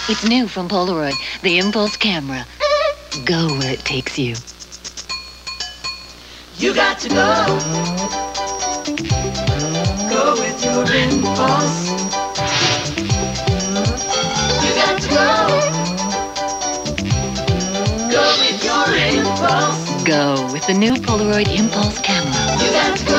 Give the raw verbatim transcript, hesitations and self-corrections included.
It's new from Polaroid, the impulse camera. Go where it takes you. You got to go. Go with your impulse. You got to go. Go with your impulse. Go with the new Polaroid impulse camera. You got to go.